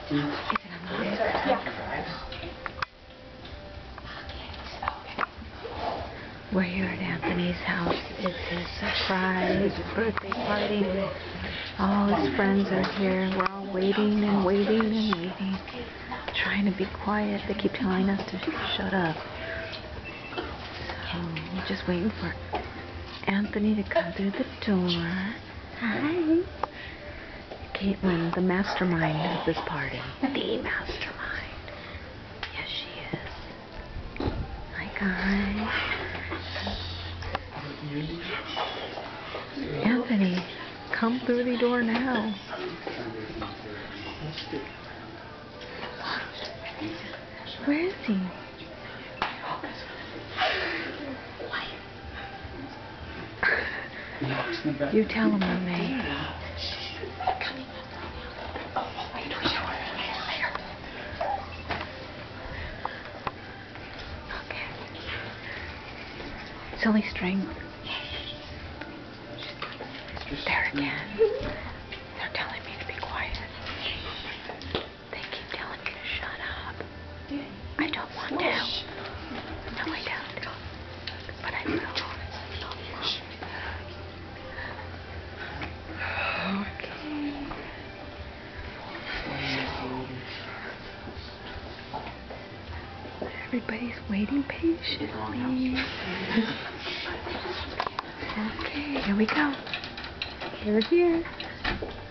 We're here at Anthony's house. It's his surprise birthday party. All his friends are here. We're all waiting and waiting and waiting. Trying to be quiet. They keep telling us to shut up. So we're just waiting for Anthony to come through the door. Hi. Caitlin, the mastermind of this party. The mastermind. Yes, she is. Hi, guys. Anthony, come through the door now. Where is he? You tell him, Monet. Okay. It's only strength. There again. They're telling me to be quiet. They keep telling me to shut up. I don't want to. No, I don't. But I will. Okay. Everybody's waiting patiently. Okay, here we go. We're here.